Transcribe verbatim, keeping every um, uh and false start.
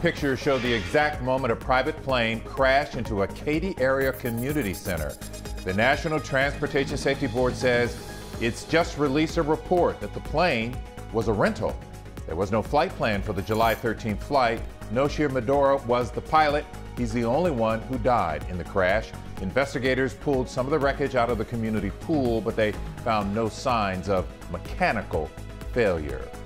pictures show the exact moment a private plane crashed into a Katy-area community center. The National Transportation Safety Board says it's just released a report that the plane was a rental. There was no flight plan for the July thirteenth flight. Noshir Medora was the pilot. He's the only one who died in the crash. Investigators pulled some of the wreckage out of the community pool, but they found no signs of mechanical failure.